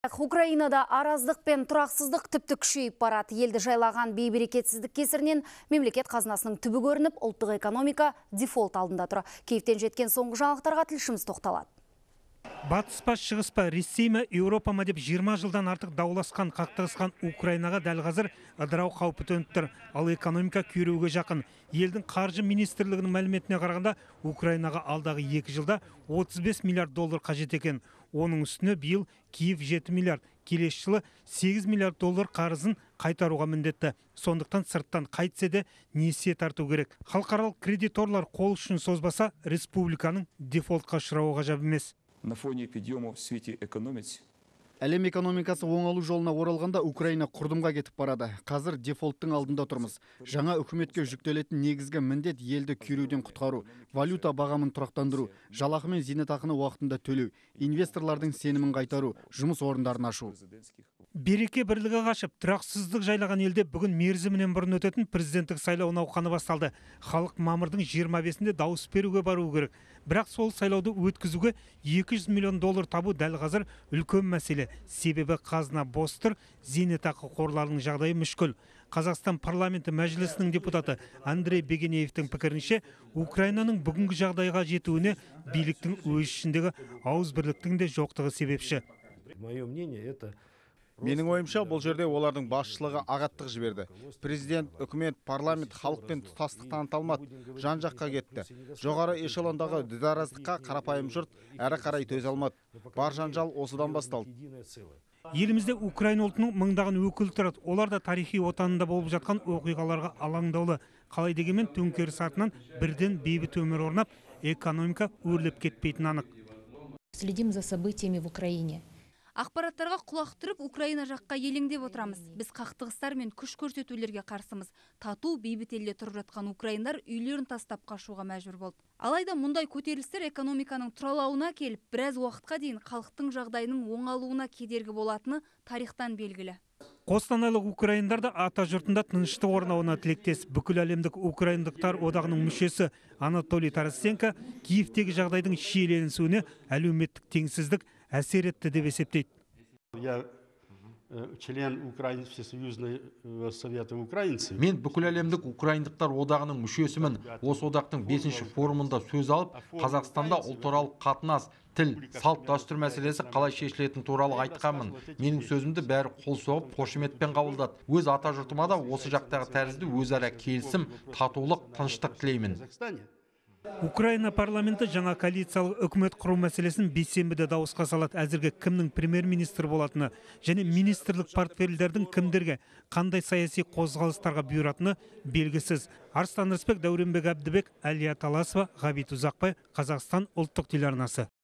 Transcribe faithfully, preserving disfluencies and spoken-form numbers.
Украинада араздық пен тұрақсыздық тіпті күшейіп барады. Елді жайлаған бейберекетсіздік кесірінен мемлекет қазынасының түбі көрініп, ұлттық экономика дефолт алдында тұр. Киевтен жеткен соңғы жаңалықтарға тілшіміз тоқталады. Батыс па, шығыс па, Ресей ме, Еуропа ма деп жиырма жылдан артық дауласқан, қақтығысқан Украинаға дәл қазір ыдырау қаупі төніп тұр. Ал экономика күйреуге жақын. Елдің қаржы министрлігінің мәліметіне қарағанда, Украинаға алдағы екі жылда отыз бес миллиард доллар қажет екен. Оның үстіне биыл Киев жеті миллиард, келесі жылы сегіз миллиард доллар қарызын қайтаруға міндетті. Сондықтан сырттан қайтсе де несие тарту керек. Халықаралық кредиторлар қол ұшын созбаса, республиканың дефолтқа ұшырауы ғажап емес. На фоне подъема в свете экономики. Әлем экономикасы оңалу жолына оралғанда Украина құрдымға кетіп барады. Қазір дефолттың алдында тұрмыз. Жаңа үкіметке жүктелетін негізгі міндет елді күйреуден құтқару, валюта бағамын тұрақтандыру, жалақы мен зейнетақыны уақытында төлеу, инвесторлардың сенімін қайтару, жұмыс орындарын ашу. Береке бірлігі қашып, тұрақсыздық жайлаған елде бүгін мерзімінен бұрын өтетін президенттік сайлау науқаны басталды. Халық мамырдың жиырма бесінде дауыс беруге бару керек. Бірақ сол сайлауды өткізуге екі жүз миллион доллар табу дәл қазір үлкен мәселе. Себебі қазына бос тұр, зейнетақы қорларының жағдайы мүшкіл. Қазақстан парламенті мәжілісінің депутаты Андрей Бегенеевтің пікірінше, Украинаның бүгінгі жағдайға жетуіне биліктің өз ішіндегі ауызбірліктің де жоқтығы себепші. Менің ойымша, бұл жерде олардың басшылығы ағаттық жіберді. Президент, үкімет, парламент халықпен тұтастық таныта алмады, жан-жаққа кетті. Жоғары эшелондағы дүдараздыққа қарапайым жұрт әрі қарай төзе алмады. Бар жанжал осыдан басталды. Елімізде Украина ұлтының мыңдаған өкілі тұрады. Олар да тарихи отанында болып жатқан оқиғаларға алаңдаулы. Қалай дегенмен төңкеріс артынан бірден бейбіт өмір орнап, экономика өрлеп кетпейтін анық. Следим за событиями в Украине. Ақпараттарға құлақ түріп, Украина жаққа елеңдеп отырамыз. Біз қақтығыстар мен күш көрсетулерге қарсымыз. Тату бейбіт елде тұрып жатқан украиндар үйлерін тастап қашуға мәжбүр болды. Алайда мұндай көтерілістер экономиканың тұралауына келіп, біраз уақытқа дейін халықтың жағдайының оңалуына кедергі болатыны тарихтан белгілі. Қостанайлық украиндар да ата жұртында тыныштық орнауына тілектес. Бүкіл әлемдік украиндықтар одағының мүшесі Анатолий Тарасенко Киевтегі жағдайдың шиеленісуіне әлеуметтік теңсіздік әсер етті деп есептейді. Я член Всесоюзной совета украинцев. Мен бүкіл әлемдік украиндықтар одағының мүшесімін. Осы одақтың бесінші форумында сөз алып, Қазақстанда ұлтаралық қатынас, тіл, салт дәстүр мәселесі қалай шешілетін туралы айтқанмын. Менің сөзімді бәрі қол соғып, қошеметпен қабылдады. Өз ата жұртыма да осы жақтағы тәрізді өзара келісім, татулық, тыныштық тілеймін. Украина парламенті жаңа коалициялық үкімет құру мәселесін бейсенбіде дауысқа салады. Әзірге кімнің премьер-министр болатыны және министрлік портфельдердің кімдерге, қандай саяси қозғалыстарға бұйыратыны белгісіз. Арыстан Рысбек, Дәуренбек Әбдібек, Әлия Таласова, Ғабит Ұзақбай, Қазақстан ұлттық телеарнасы.